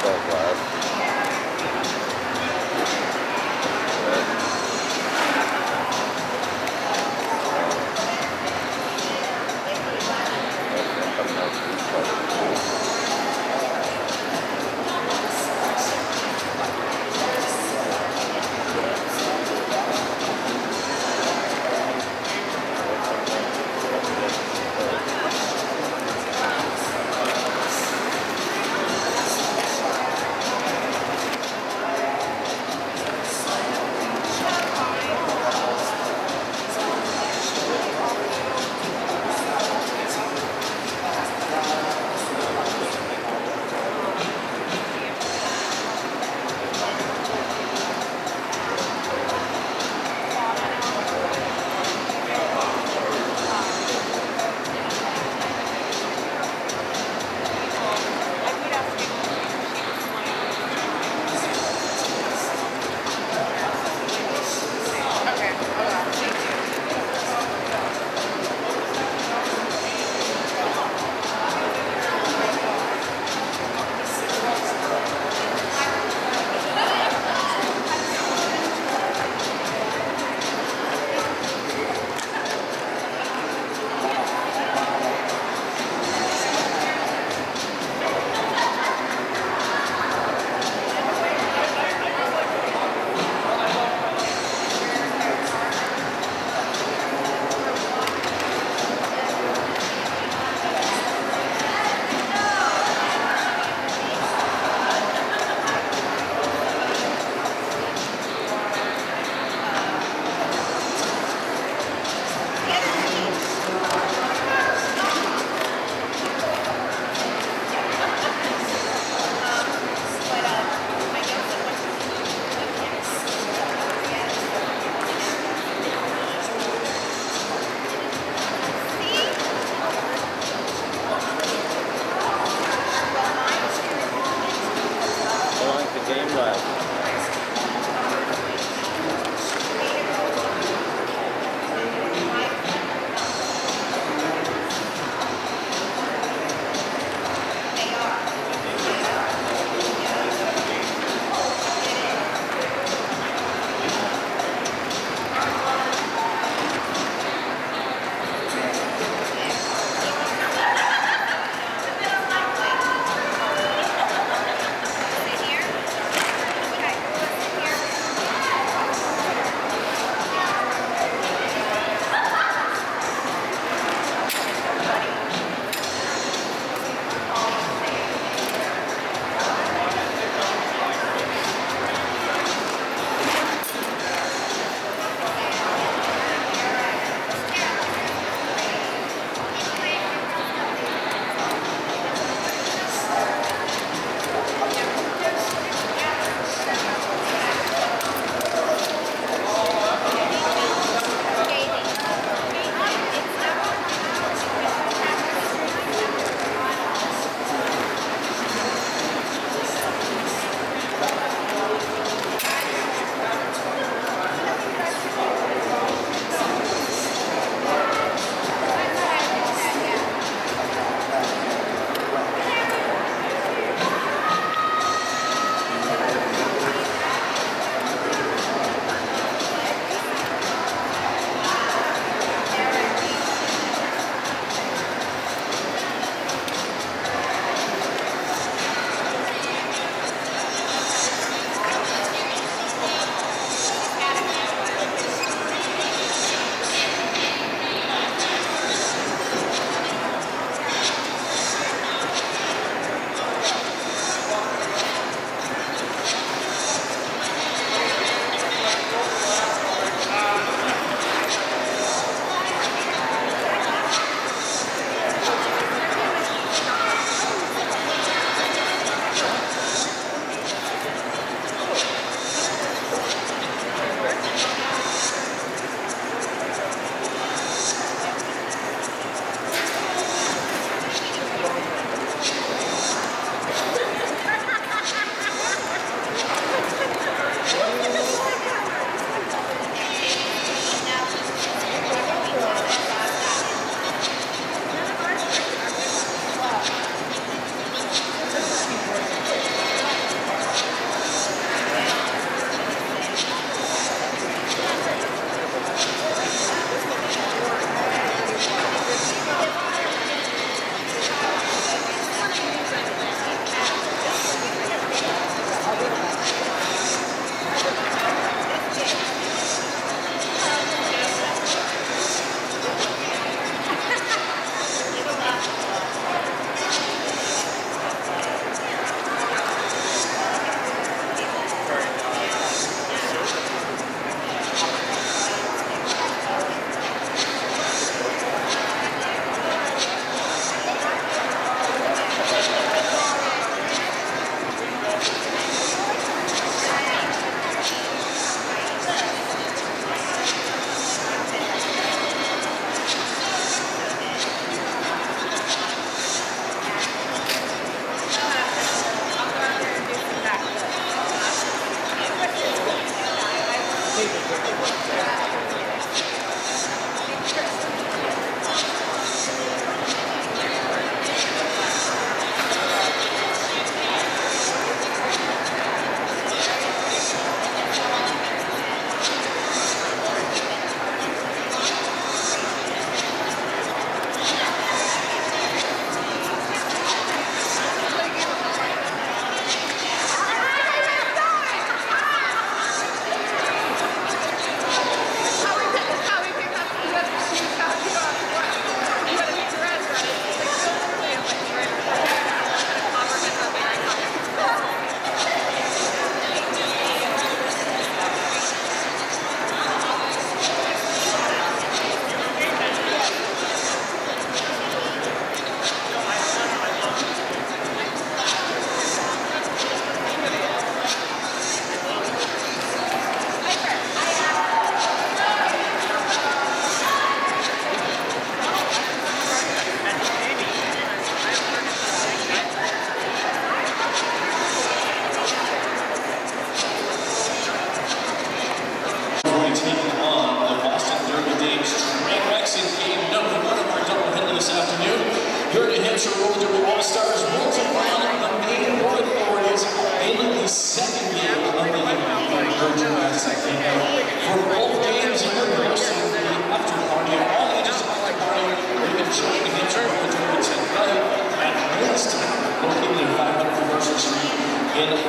left.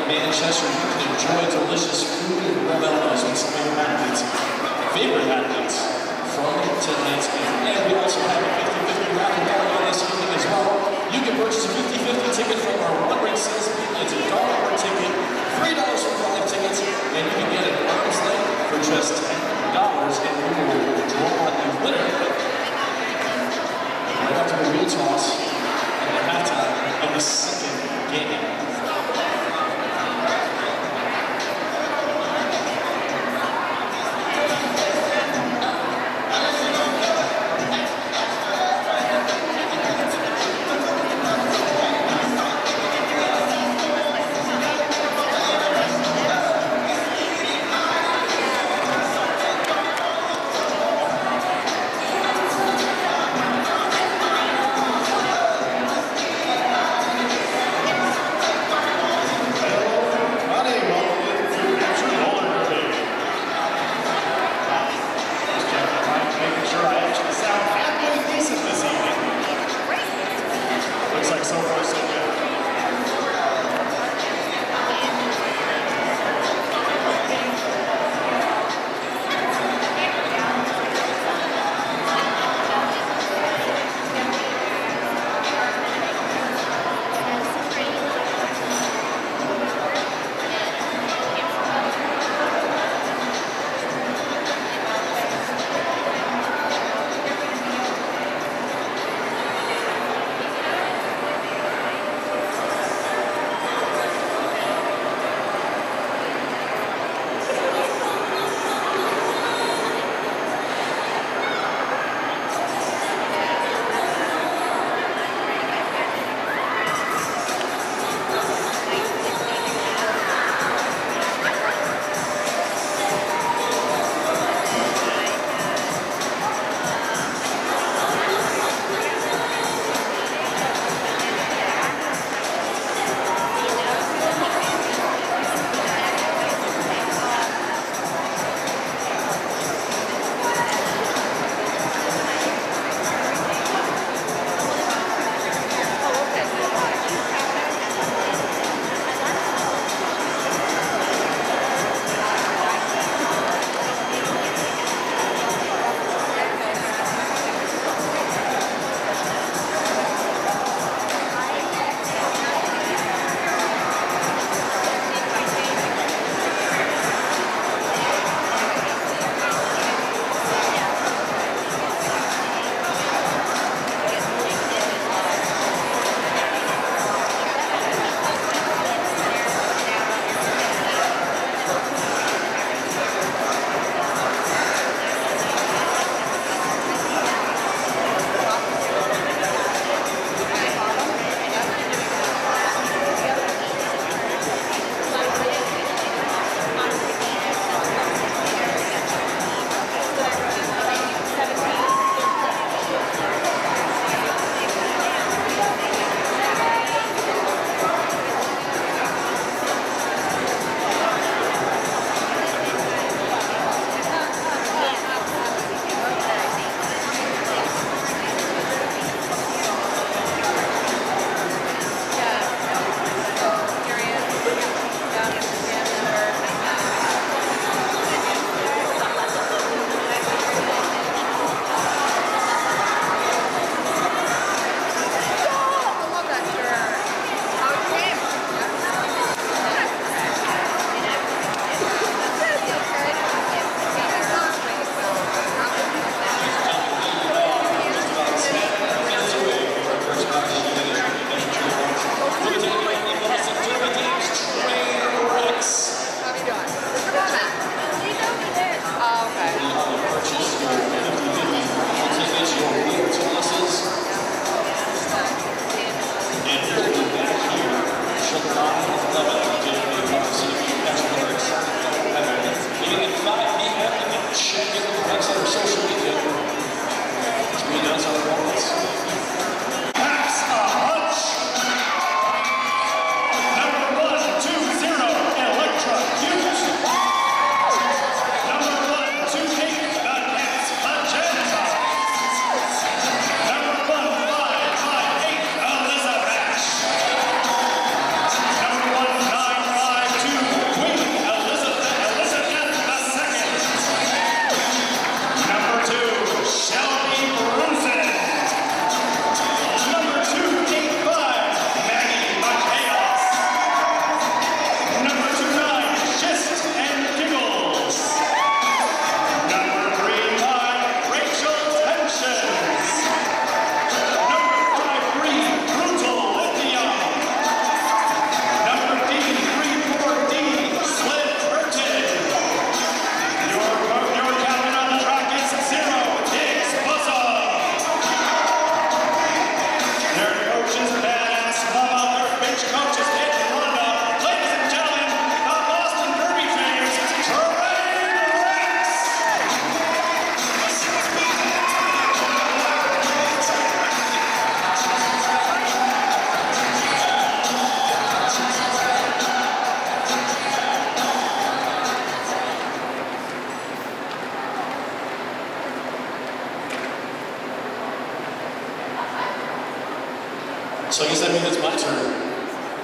Manchester, you can enjoy delicious food and red elements with some of your athletes' favorite athletes from tonight's game. And we also have a 50-50 raffle going on this evening as well. You can purchase a 50-50 ticket from our one-ring sales people. It's $1 per ticket, $3 for 5 tickets, and you can get an arm's length for just $10, and we will draw a winner right after the wheel toss at the halftime of the second game.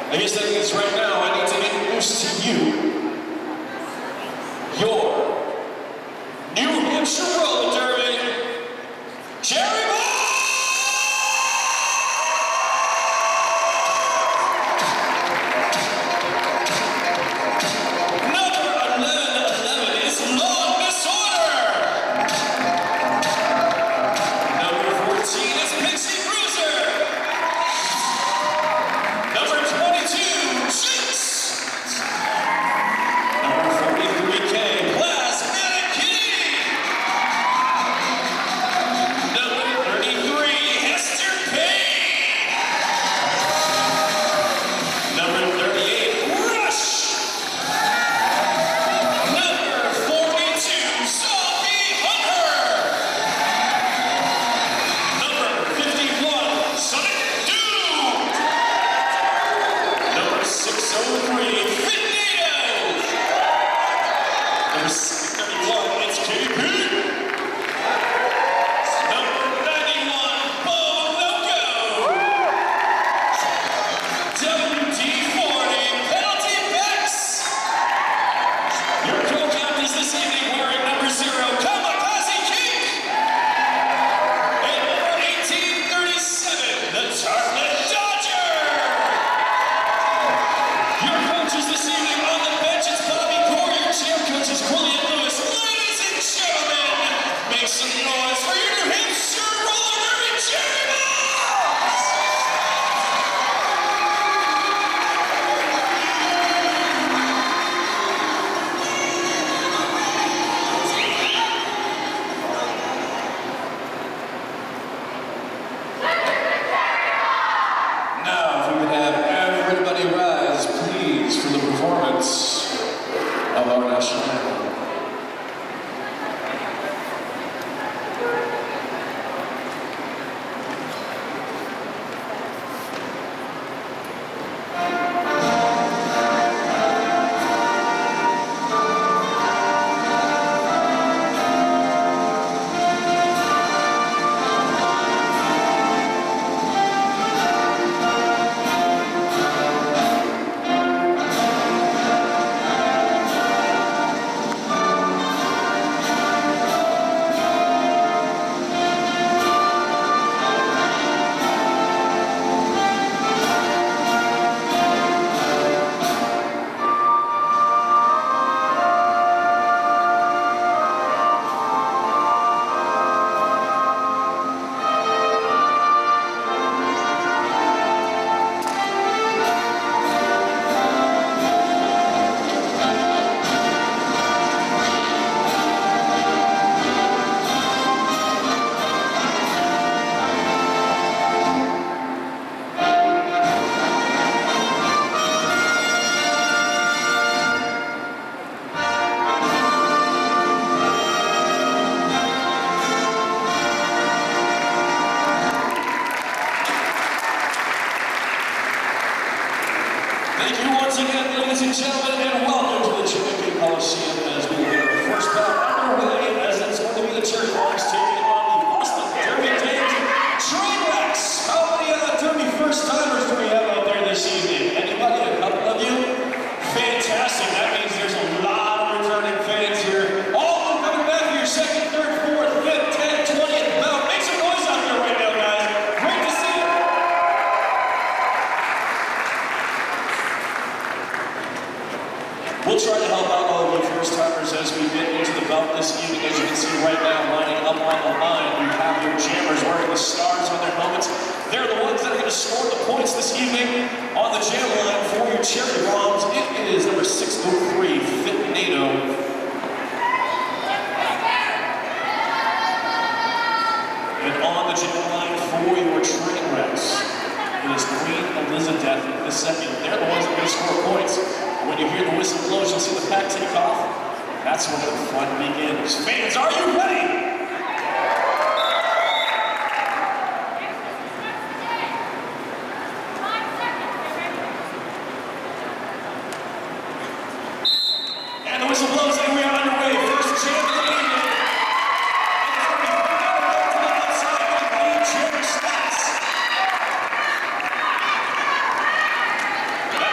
I guess that means right now I need to introduce to you your New Hampshire Roller Derby, Cherry Bomb! Of our national anthem. Thank you once again, ladies and gentlemen, and welcome to the Champion Coliseum as we get our first bout underway, as it's going to be the Cherry Bombs taking on the Boston Derby Dames Trainwrecks. How many Derby first-timers do we have out there this evening? Anybody? A couple of you? Fantastic. That means there's a lot of returning fans here. All of them coming back for your second, third, fourth, fifth, 10th, 20th bout. Make some noise out there right now, guys. Great to see you. We'll try to help out all of you first-timers as we get into the bout this evening. As you can see right now, lining up on the line, you have your jammers wearing the stars on their helmets. They're the ones that are going to score the points this evening on the jam line for your Cherry Bombs. It is number 603, Fit NATO. And on the jam line for your Trainwrecks, it is Queen Elizabeth II. They're the ones that are going to score points. When you hear the whistle blows, you'll see the pack take off. That's when the fun begins. Fans, are you ready? And the whistle blows, and we are underway. First champ of the evening. To the left side of the Cherry Stats.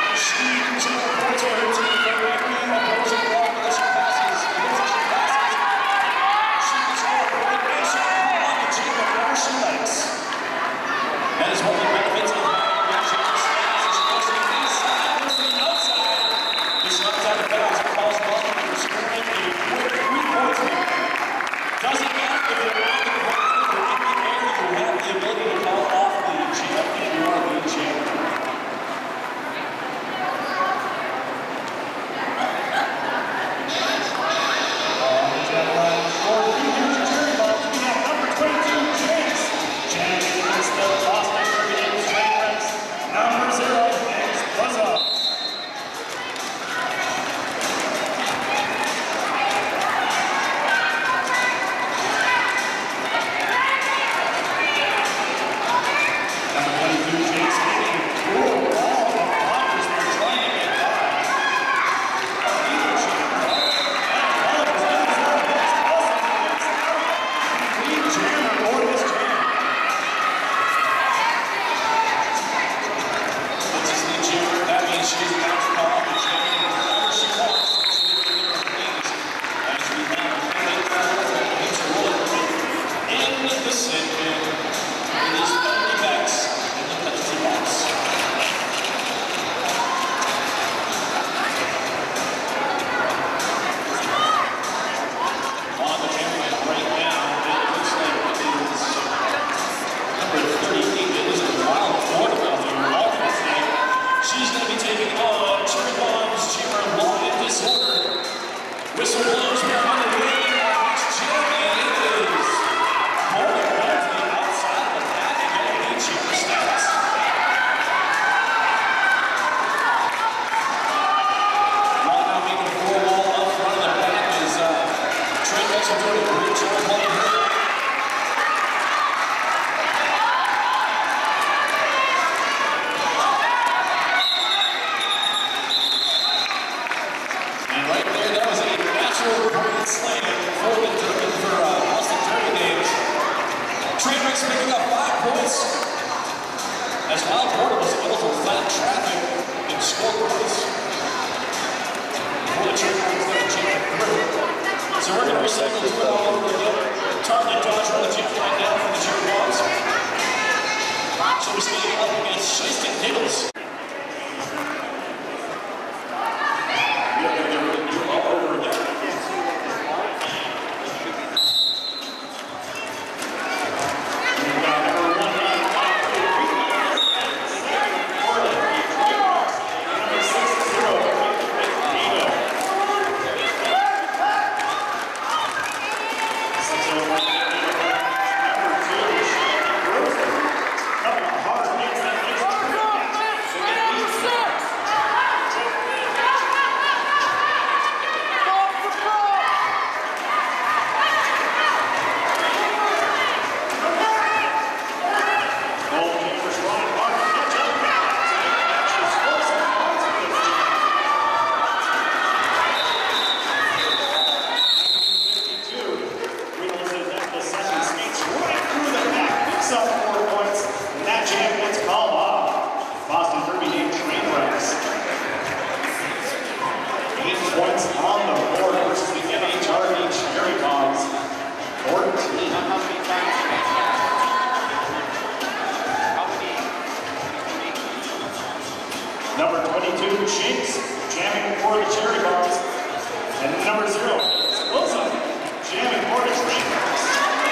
Number 22, Jinx, jamming for the Cherry Bombs. And number 0, Wilson, jamming for the Train Wrecks.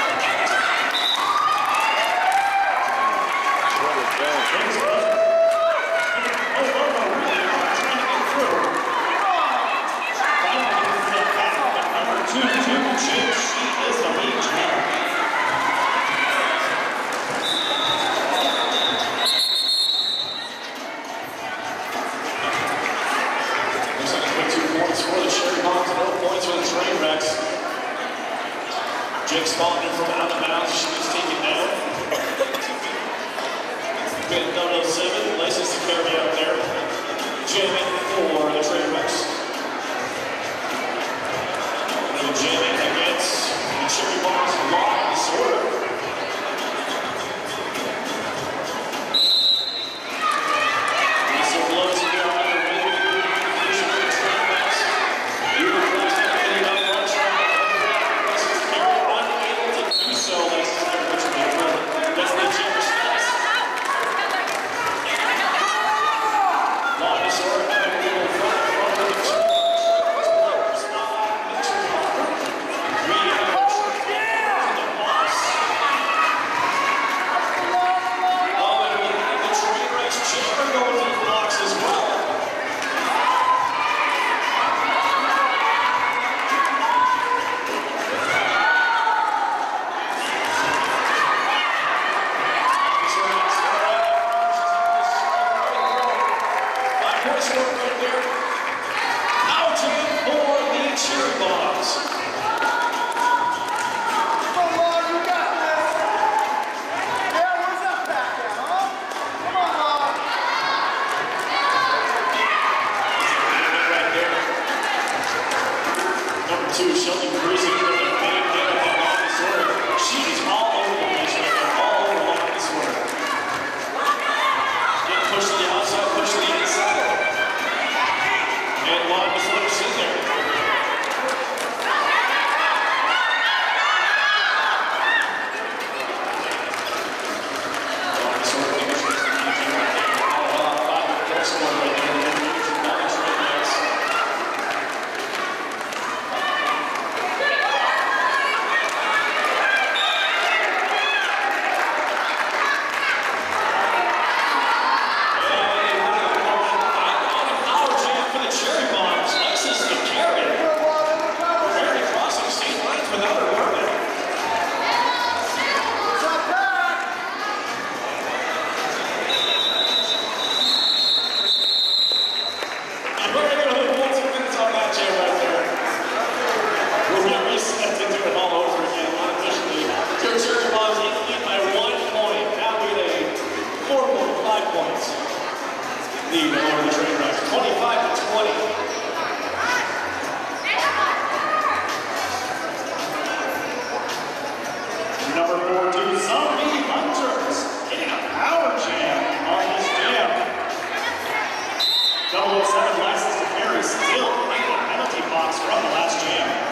Jinx was really hard trying to get through. Finally gets the back, but number 22, Jinx, she is the lead jammer. For the Cherry Bombs, no points for the Train Wrecks. Jinx falling in from out of bounds, she gets taken down. Pin 007, license to carry out there. Jamming for the Train Wrecks. And jamming against the Cherry Bombs, Law and Disorder. Missile blows in the eye. Shelby Cruising with a big hit of that Law and Disorder. She's all over the place right there, all over Law and Disorder. Getting pushed to the outside, pushed to the inside. And Law and Disorder's in there. Law and Disorder fingers gets the DJ right there. Oh, 5 score right there. Lead over the Train Wrecks, 25-20. Number 42, Zombie Hunters, getting a power jam on this jam. 007 license to carry, still in the penalty box from the last jam.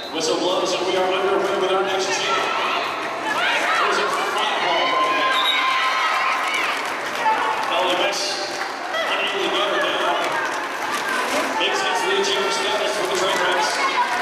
Whistle blows and we are underway with our next team. There's a flat ball right there. LMS unable to get her down. Makes its lead jump status for the Trainwrecks.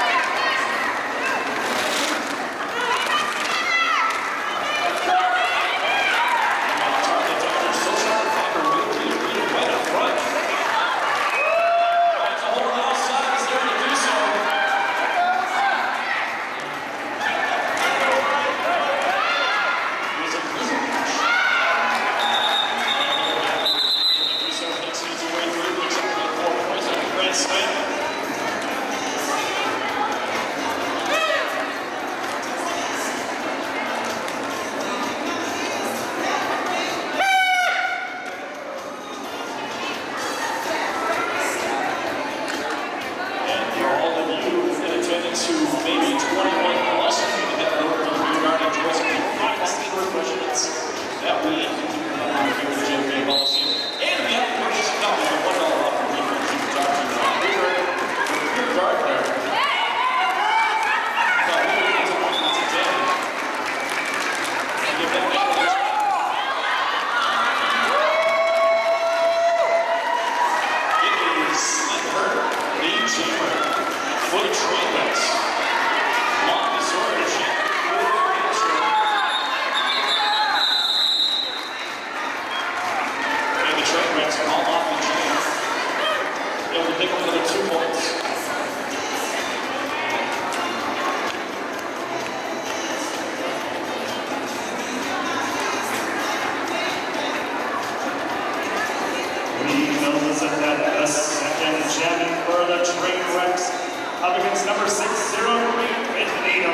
Up against number 603, Benito.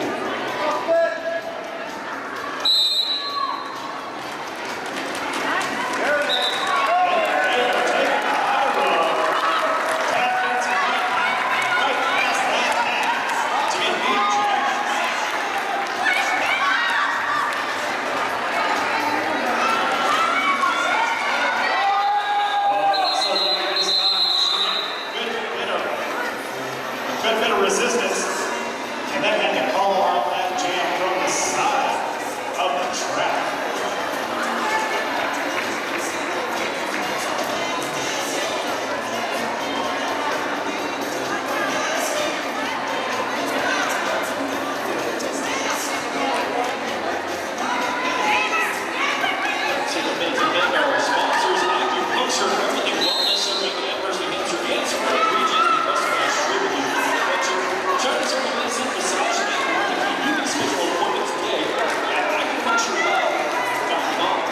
Good bit of resistance, and then had to call out that jam from the side of the track. Take a minute to thank our sponsors, Acupuncture, Friendly Wellness, and Adverse Cancer Cancer Regions, because of our streaming. Charters are medicine, massage, and marketing. You can schedule appointments today at acupuncturelab.com.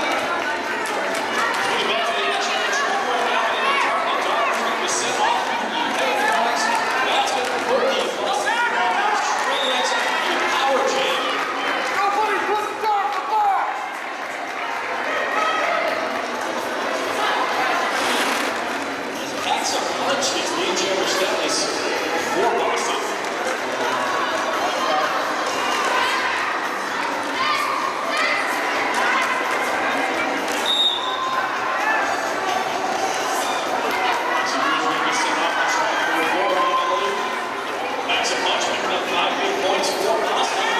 Moving back to the action of the track right now, and the target Dodgers going to be sent off to the Headwaters. That's going to put the Boston Trainwrecks in power jam. Nobody put the car in the box! As packs a punch gets lead jammer status for Boston. Max a punch picking up 5 big points for Boston.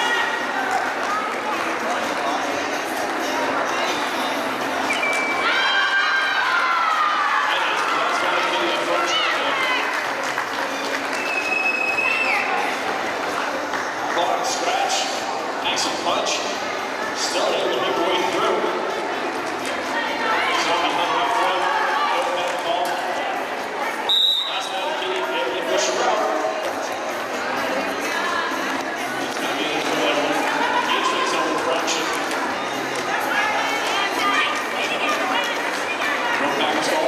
Scratch, makes a punch, still able to make her way through. He's on behind the front, over that ball. Last man getting able to push her out. It's going to be into that engagement zone fraction. No back stall.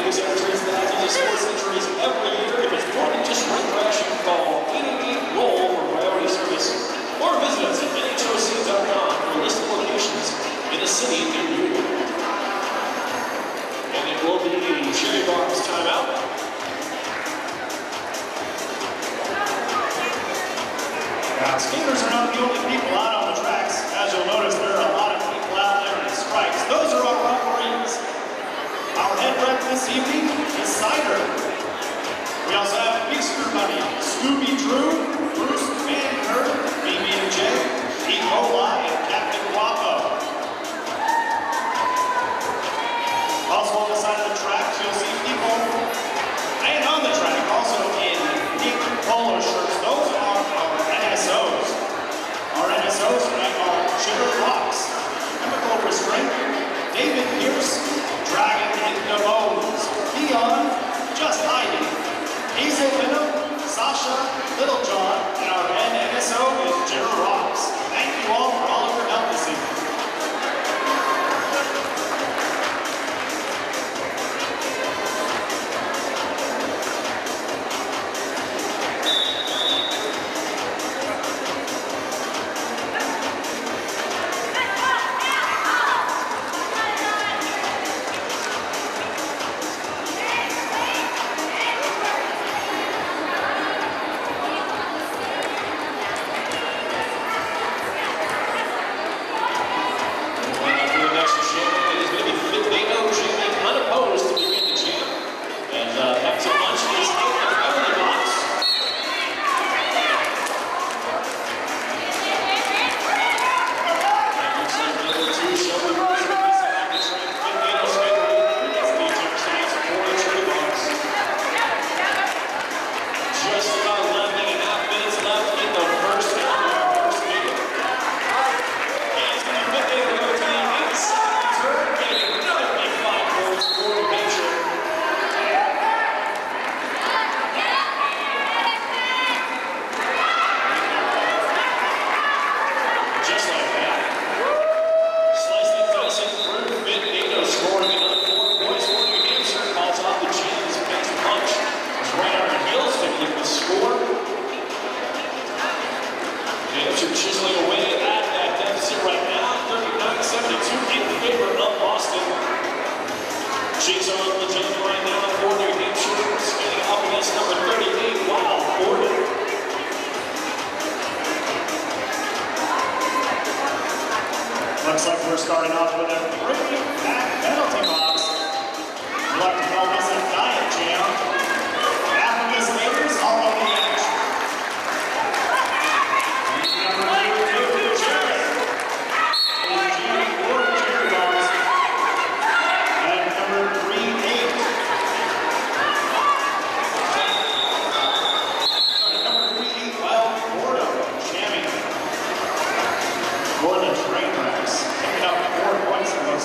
Fix entries, thousands of sports injuries every year. If it's more than just road crash, you can call 888-ROLL for priority service. Or visit us at NHOC.com for a list of locations in the city near you. And it will be Cherry Bombs timeout. Now, skaters are not the only people out on the tracks. As you'll notice, there are a lot of people out there in stripes. Those are our referees. Our head ref this evening is Cider. We also have Mixer Money, Scooby Drew, Bruce Van Kurt, BB&J, E. coli, and Captain Guapo. Also on the side of the track, you'll see people, and on the track, also in pink polo shirts. Those are our NSOs. Our NSOs tonight are Sugar Rocks, Chemical Restraint, David Pierce, Dragon in the Bones, Leon, Just Hiding, Hazel Venom, Sasha, Little John, and our NSO is Sugar Rocks. Thank you all for all of your help this evening. Looks like we're starting off with a pretty packed penalty box. We'd like to call this a diet jam. Half of the skaters all on the edge. Number 2, Jerry. Is Jerry for Cherry Bombs. And number 3, 8. Sorry, number 3, 8, Wild Gordo, jamming for the train wrecks. Picking up 4 points in those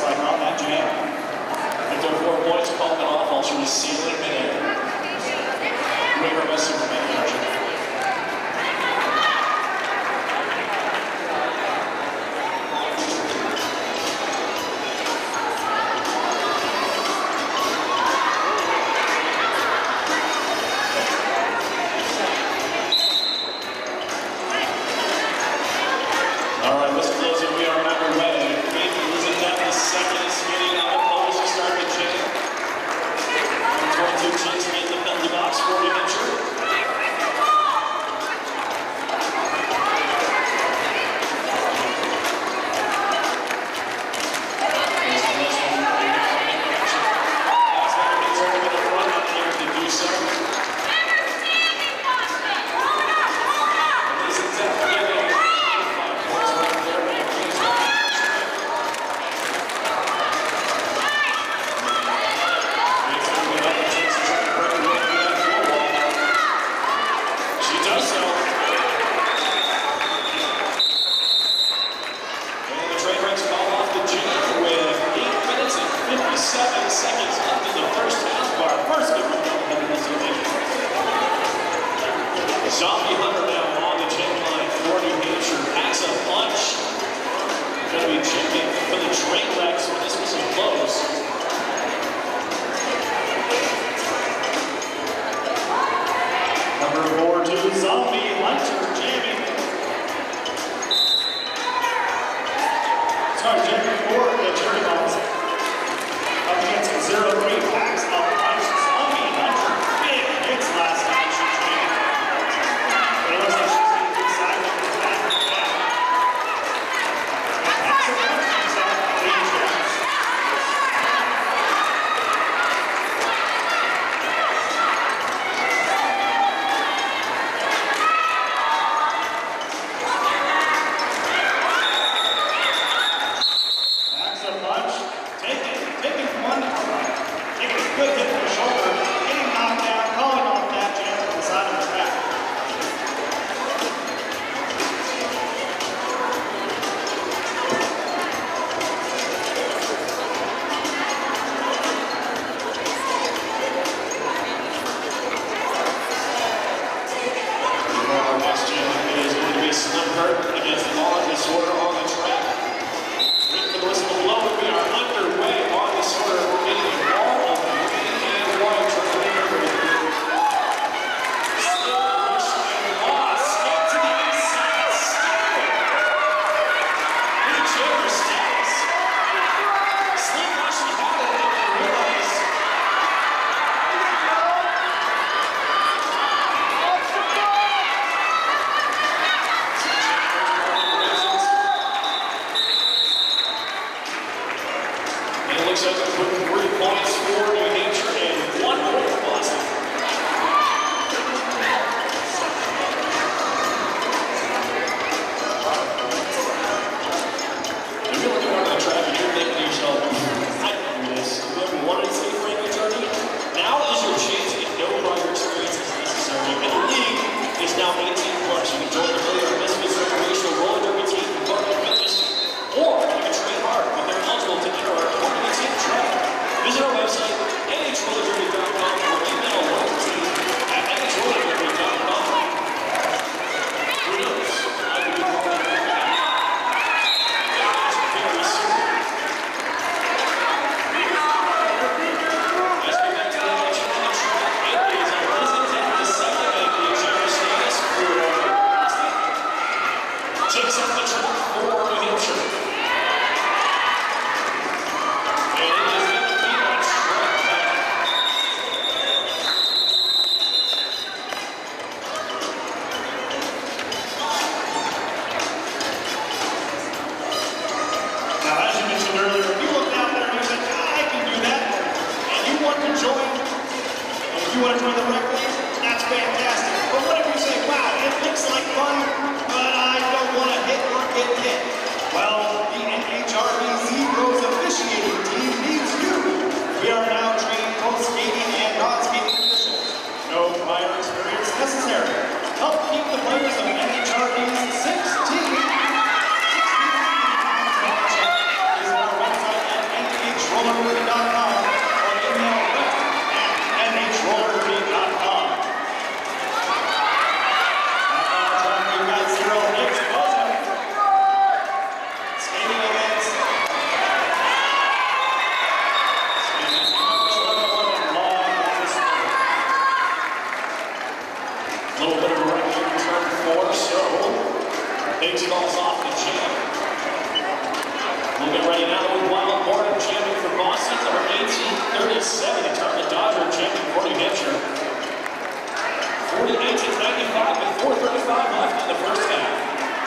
Good hit to the shoulder. Getting knocked down, calling off that jam from the side of the track. Our next jam is going to be Slim Hurt against Law and Disorder on the track. Wait for the whistle to blow. We are underway on Disorder. We're getting a ball of the green and white from the river. Stylish and Law skip to the inside. New chamber status. Slim actually had it and they realized. And it looks like a quick 3 points for New Hampshire and 1 point for Boston. If you're looking around the track and you're thinking to yourself, I can do this. Have you ever wanted to stay for a journey? Now is your chance to get no prior experience is necessary. And the league is now 18 plus. You can join the Player Misfits recreational roller derby team and Bucket Fitness, or you can train hard when they're eligible to enter our tournament team track. Visit our website, nhrollerderby.com, or email our local team at nhrollerderby.com. Who knows? I could be calling you back. Very soon. As we get to the action on the track, it is Elizabeth the second at the chamber status for Boston. Takes up the track for New Hampshire. And it is going to be a track back. Now, as you mentioned earlier, if you look out there and you say, I can do that, and you want to join, and if you want to join the rec league, that's fantastic. But what if you say, wow, it looks like fun, but I don't want to hit or get hit? Well, the NHRB Zeros officiating team needs you. We are now training both skating and non-skating officials. No prior experience necessary. Help keep the players of NHRB's 16 is on our website at nhrollerderby.com or email rep@nhrollerderby.com. On the track, we've got Zero Exposure. Skating against Law and Disorder. A little bit of a right here in turn 4, so takes it all off the jam. We'll get ready now with Wild Morton champion for Boston, number 1837, to turn the Dodger champion for New Hampshire. 48-95 with 4:35 left in the first half.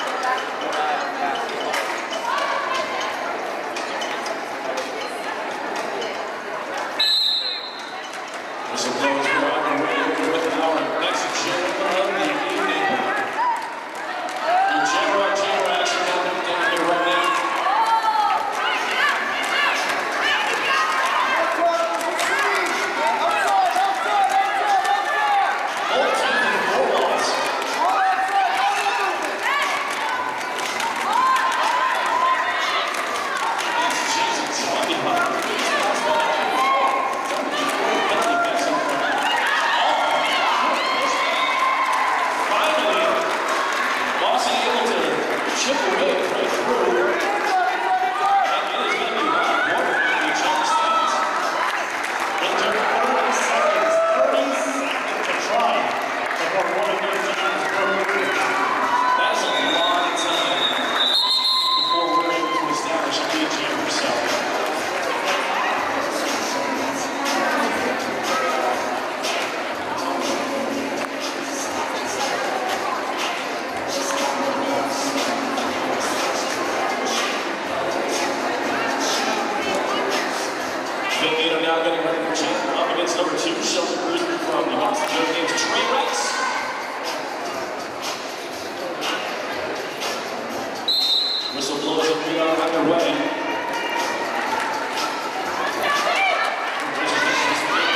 Whistle blows, we're on the way with our next champion of the evening. Your chamber action happening down here right now. Now getting ready for champion up against number 2, Shelby Cruiser from the Boston Joe Games Train Rights. Whistle blows and we are underway.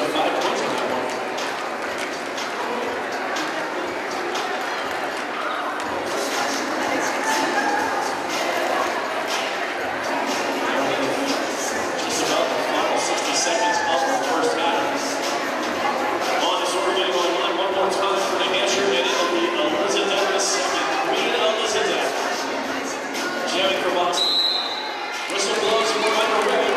by 5 points on that one. Just about the final 60 seconds of the first half. On this, we're getting on one more time for New Hampshire, and it'll be Elizabeth the second. Queen Elizabeth. Jamming for Boston. Whistle blows and we're underway.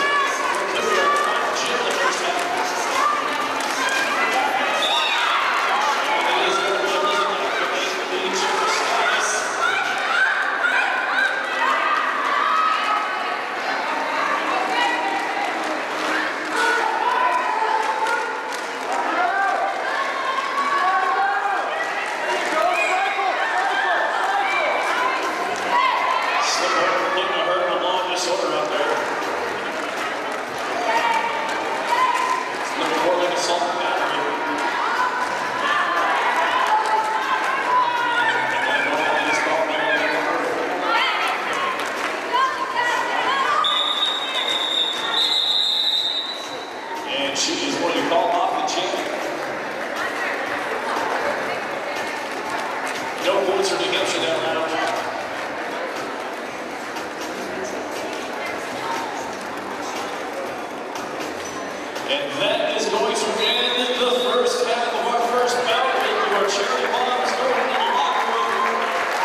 And that is going to end the first half of our first bout with your Cherry Bombs going in the locker room.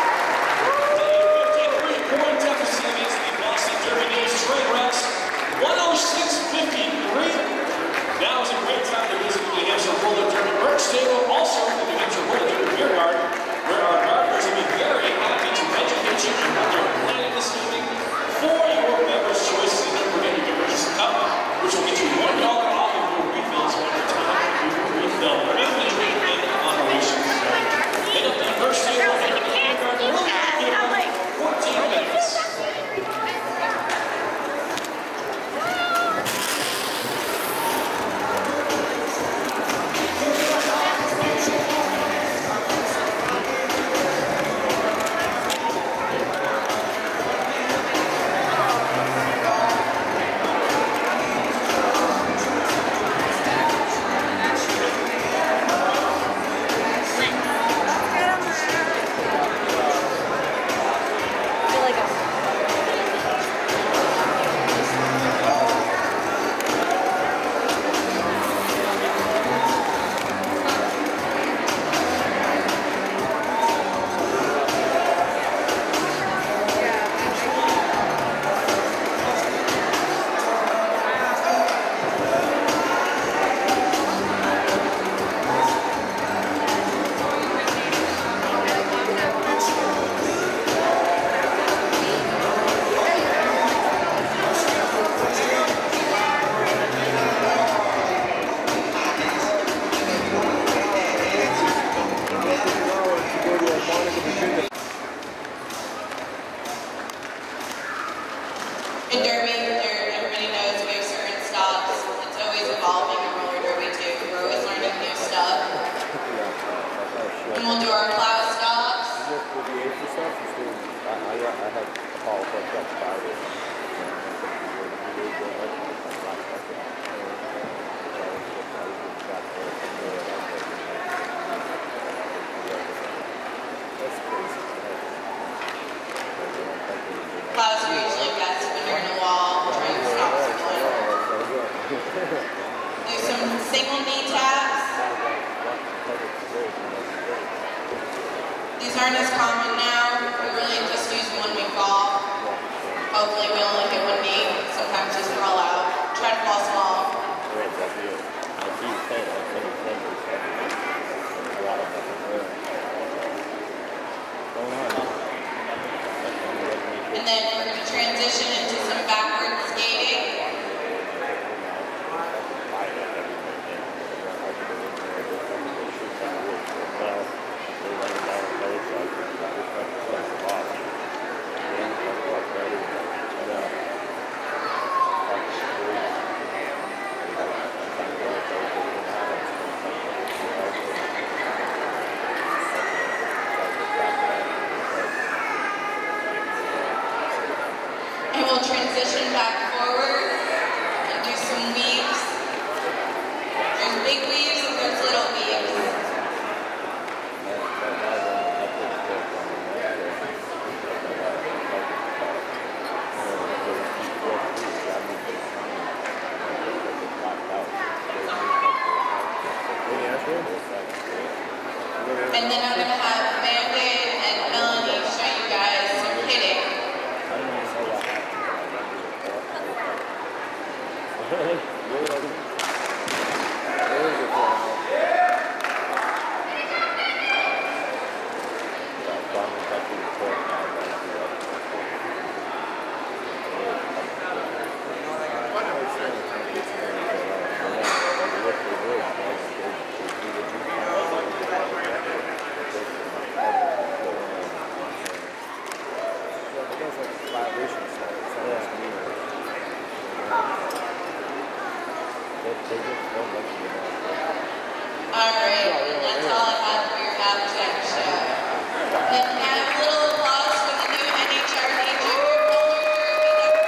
A 53-point deficit against the Boston Derby Days Train Wrecks, 106-53. Now is a great time to visit the New Hampshire Roller Derby merch table, also the New Hampshire Roller Derby Beer Yard, where our gardeners will be very happy to educate you on what they're planning this evening for your beverage choices. And don't forget, you can purchase a cup, which will get you $1 off of your refills one more time. You refill. Remember to drink in moderation. Hit up the first table here at the Beer Yard. We'll be here for 14 minutes. In Derby, everybody knows we have certain stops. It's always evolving in roller derby too. We're always learning new stuff. And we'll do our plow stops. Plows are usually best when you're in a wall trying to stop someone. Do some single knee taps. These aren't as common now. We really just use them when we fall. Hopefully we only hit one knee. Sometimes just roll out. Try to fall small. And then we're going to transition into some backward skating. Alright, and that's all I have for your halftime show. And have a little applause for the new NHRD Junior Roller Derby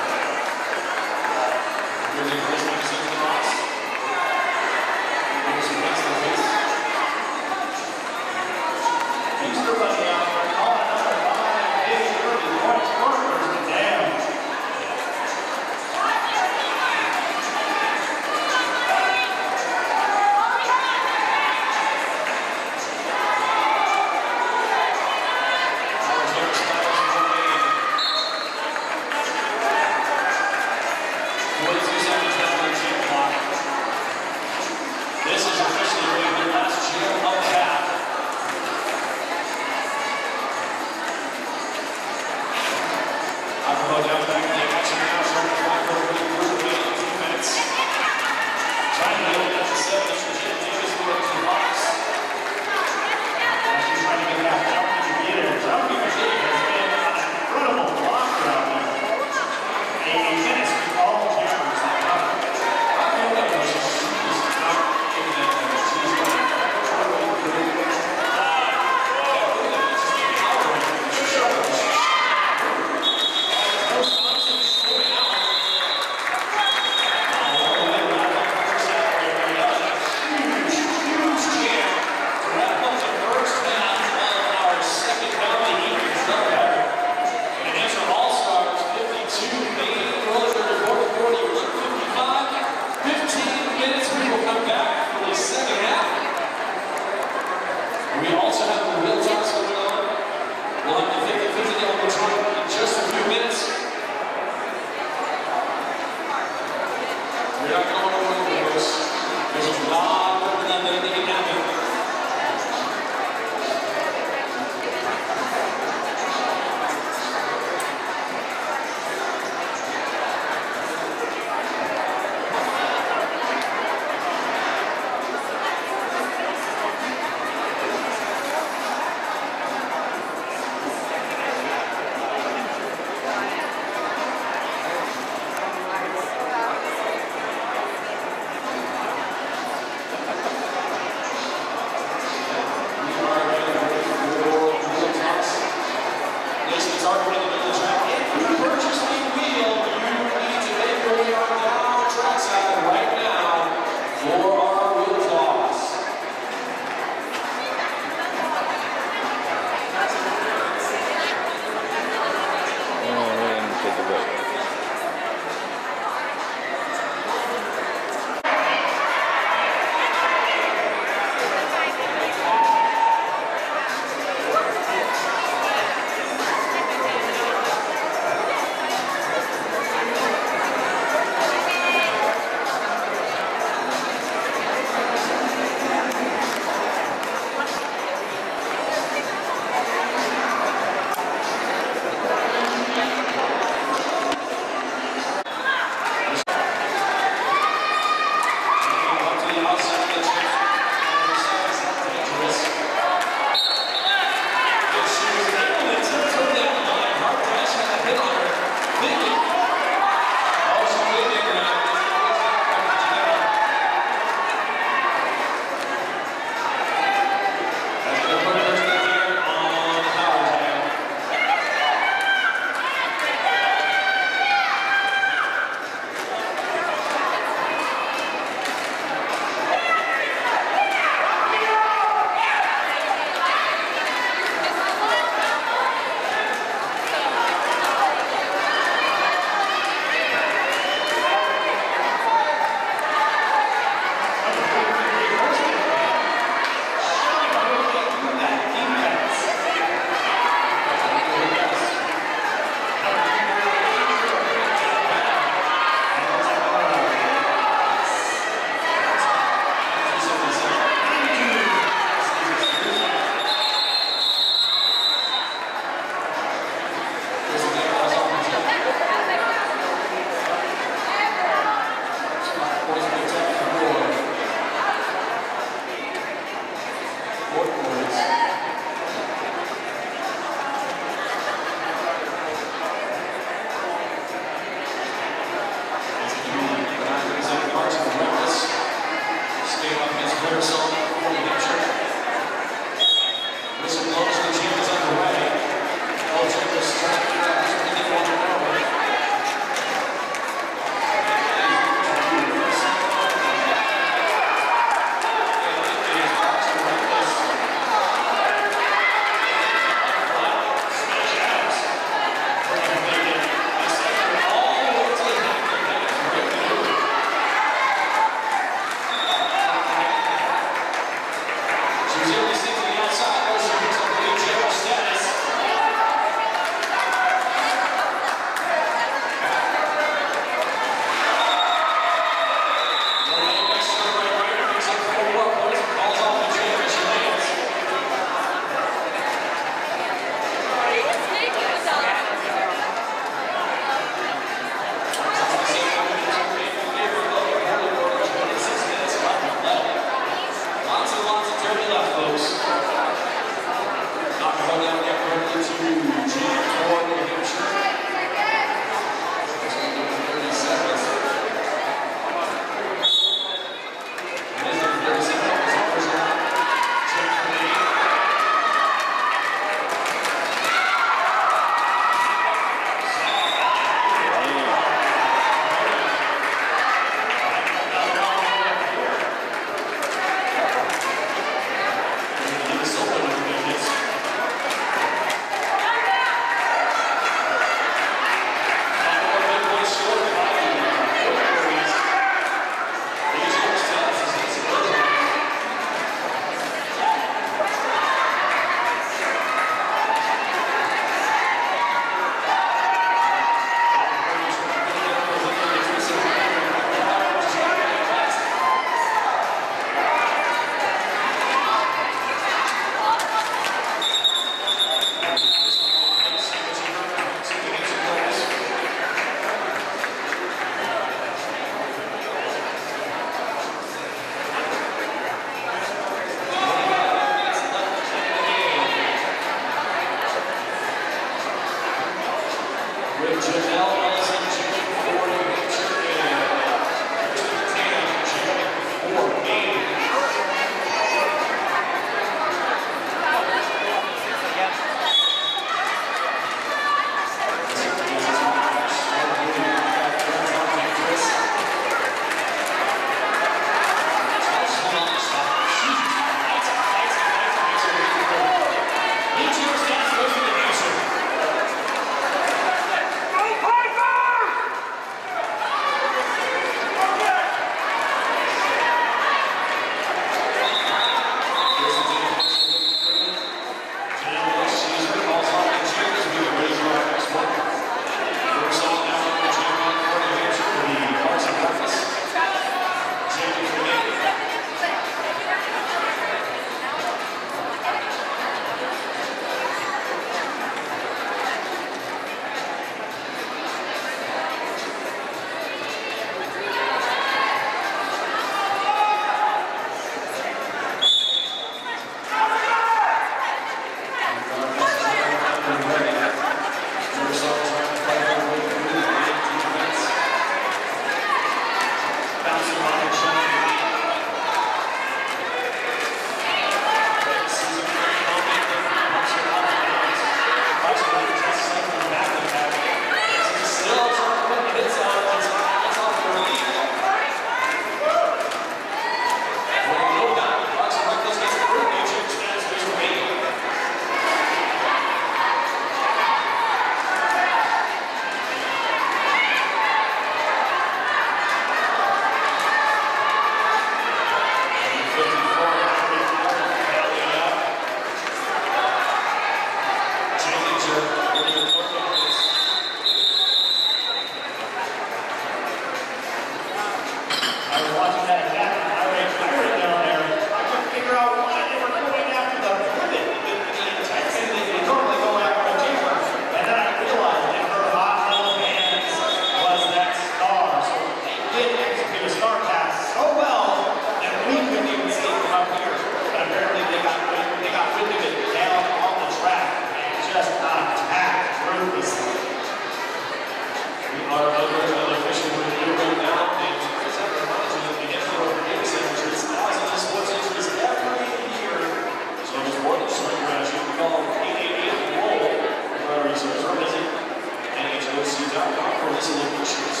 job done for these eliminations.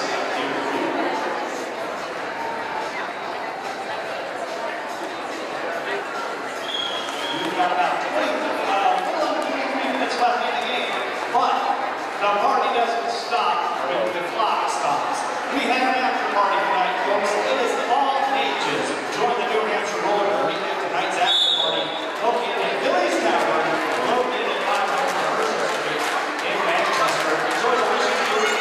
We've got about 20 minutes left in the game, but the party doesn't stop when the clock stops. We have an after party tonight, folks. It is all ages. Join the New Hampshire Roller Derby at tonight's after party, located at Billy's Tavern, located at 500 Commercial Street in Manchester. Enjoy the wishes to you.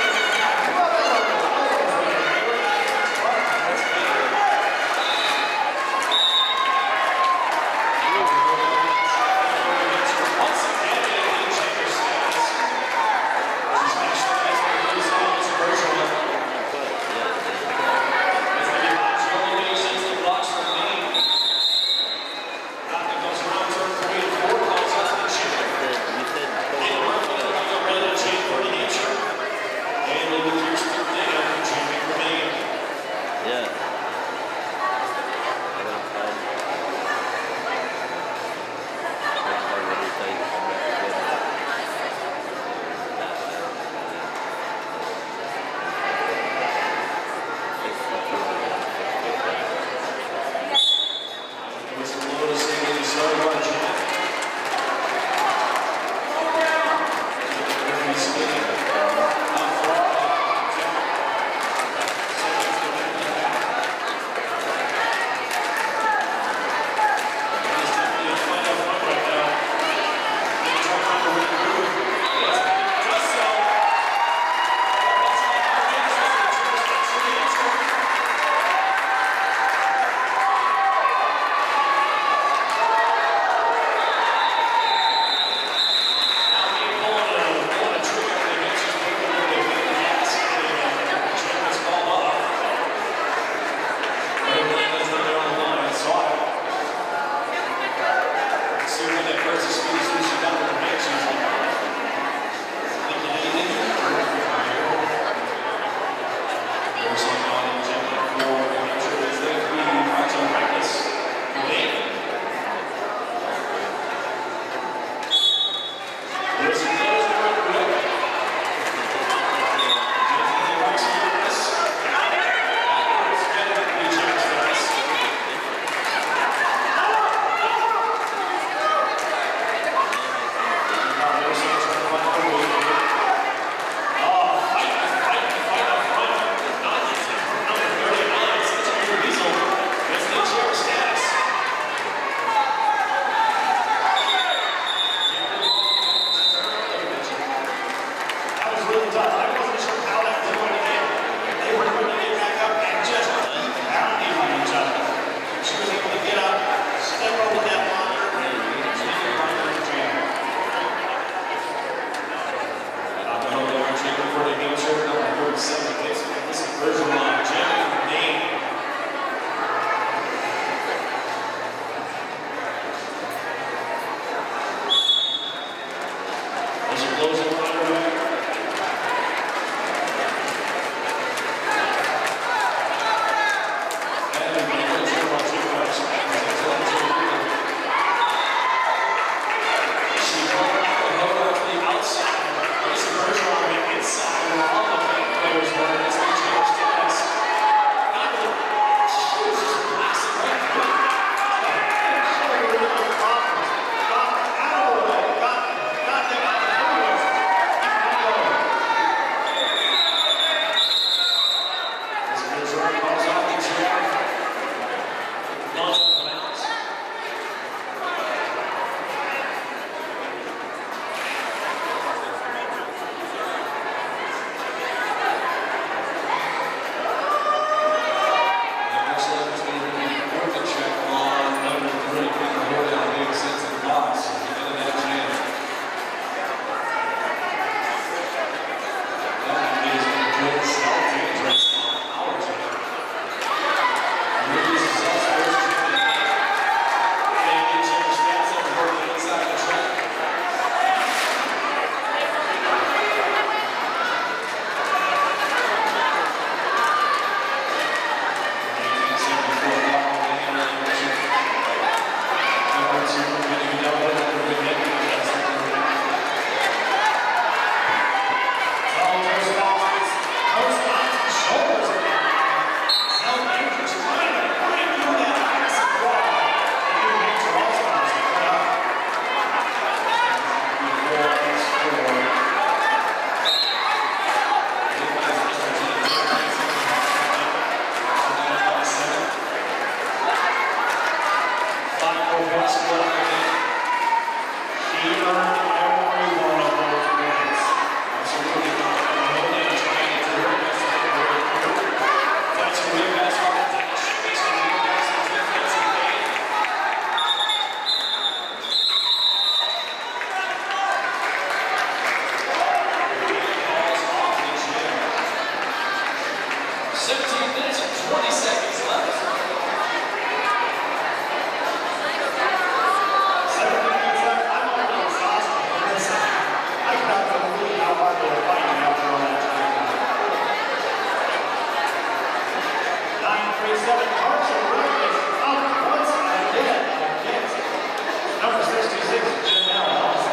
626, Janelle Nelson.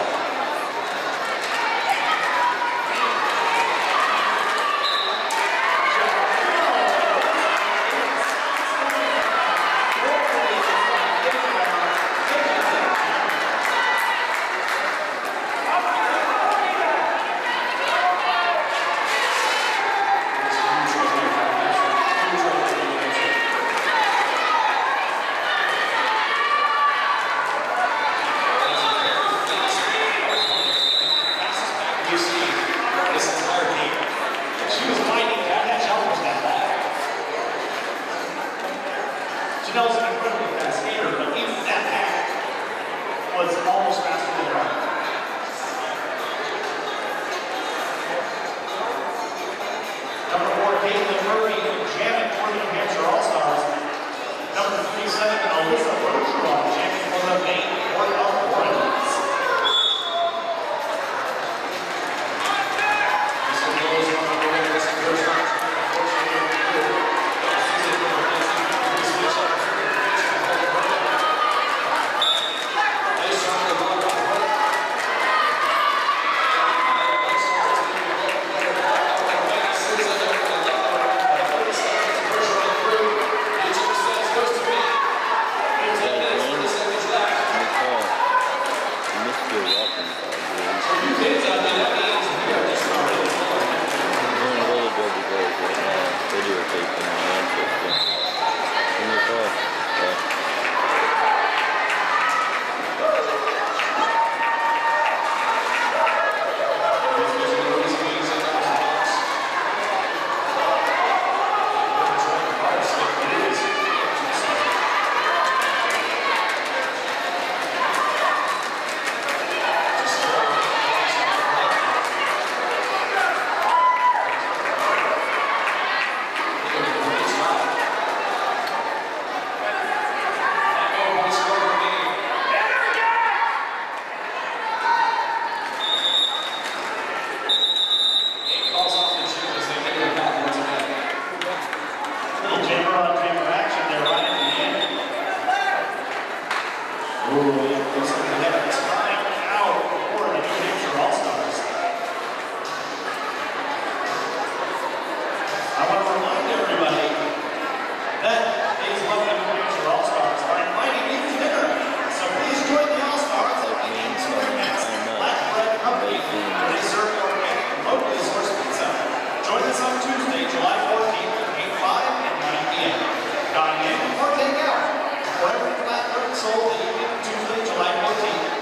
Janelle's an incredibly fast skater, but even that back was almost faster than her. Number 4, Caitlin Murray and Janet for the New Hampshire All-Stars. Number 37, Alyssa Bergeron, champion for the Maine Port of Orange. Sold Tuesday, July 14th.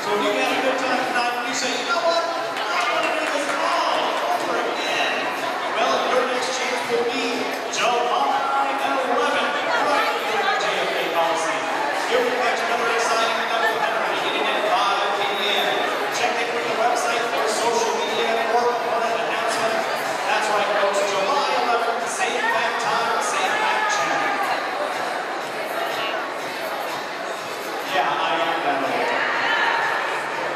So if you had a good time tonight and you say, you know what, I want to do this all over again. Well, your next chance will be July 11th, right here at JFK Coliseum. You'll catch another exciting doubleheader beginning at 5 p.m. Check in with the website for social media or component announcement. That's right, folks, July 11th, same back time, same back channel. Yeah, I am that old.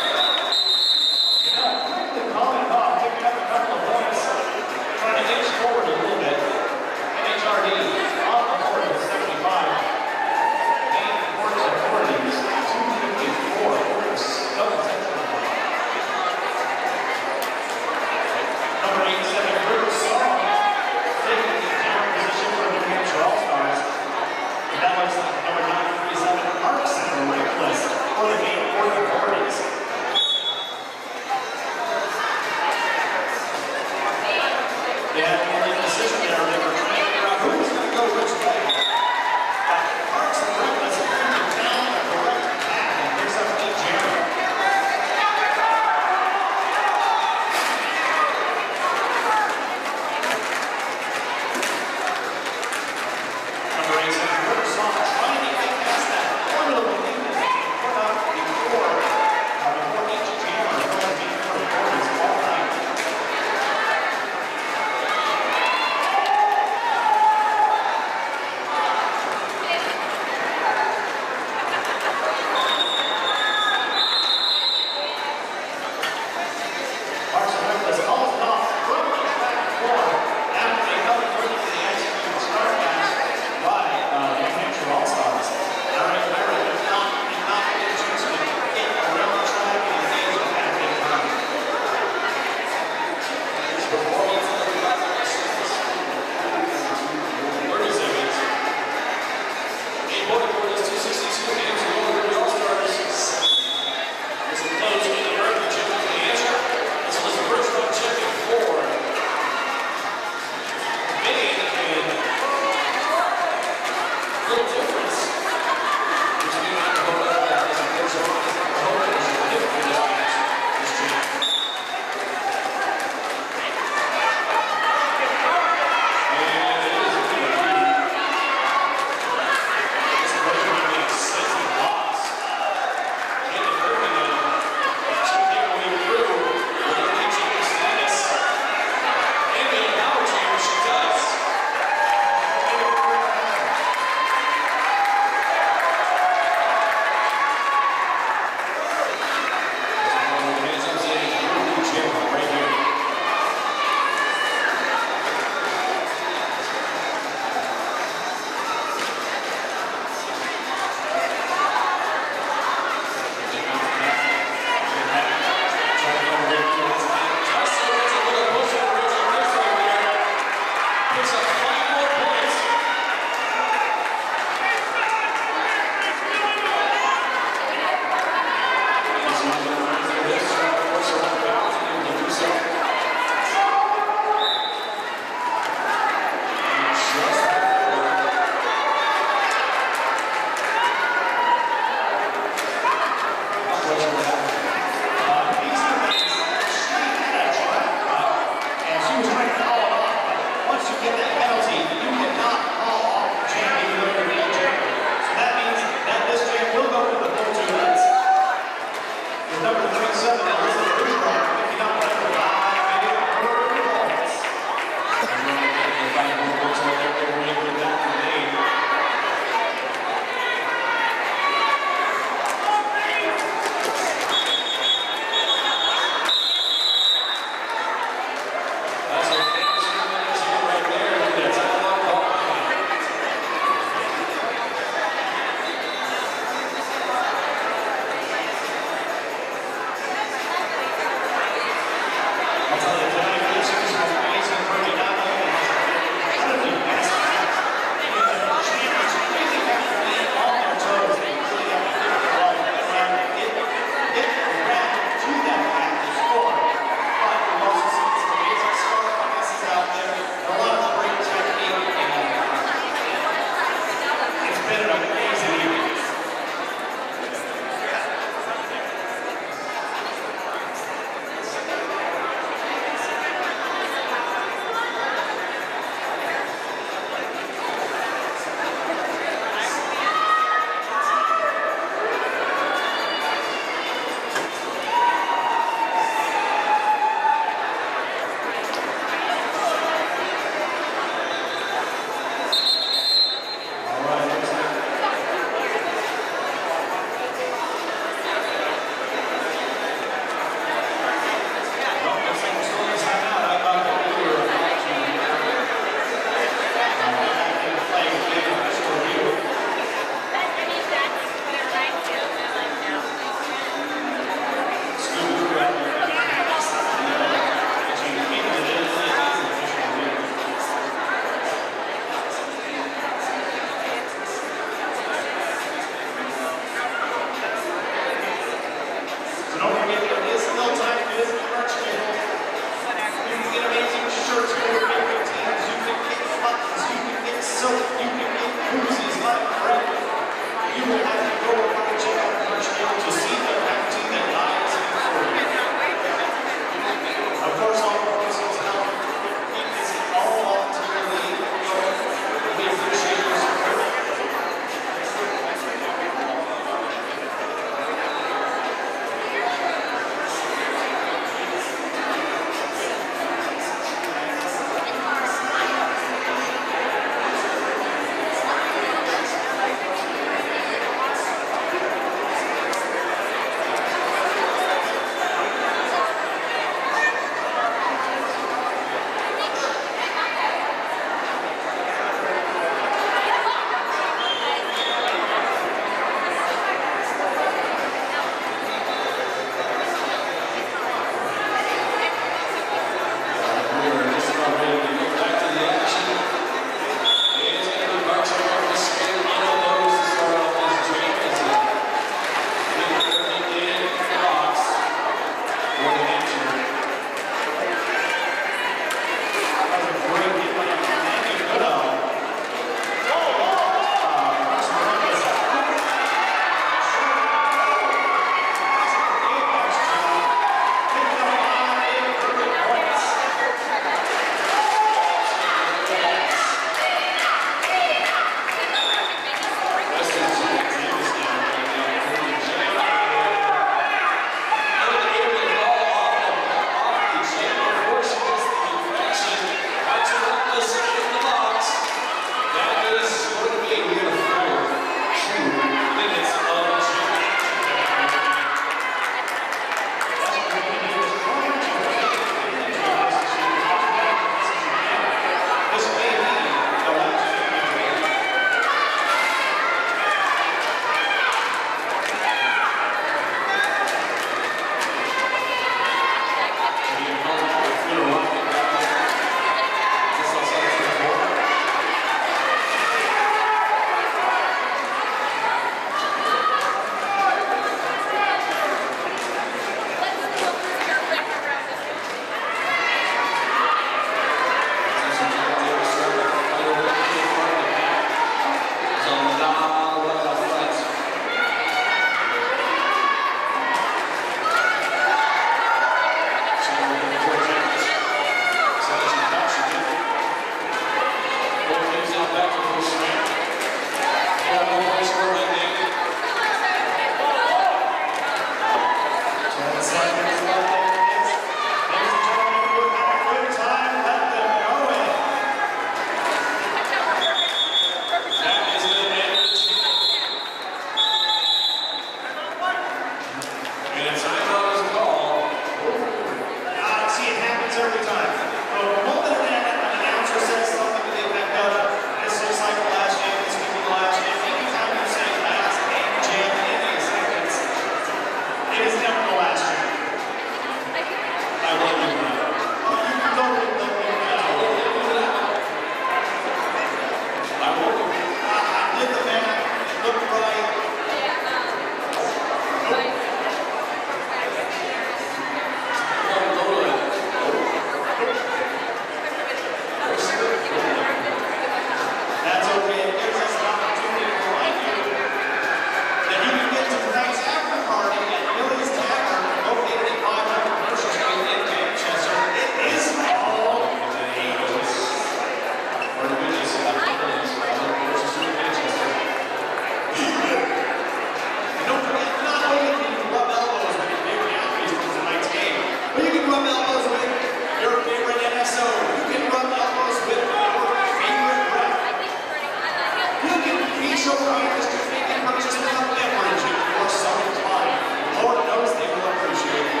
show creators to make and purchase without leveraging or selling time. Lord knows they will appreciate it.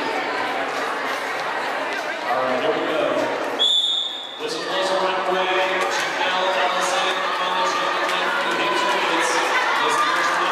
All right, here we go. Whistle blows are underway. Chanel, Allison, and the champion from New Hampshire. It's listeners from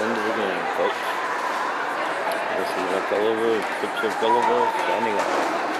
Gulliver, picture of Gulliver standing up.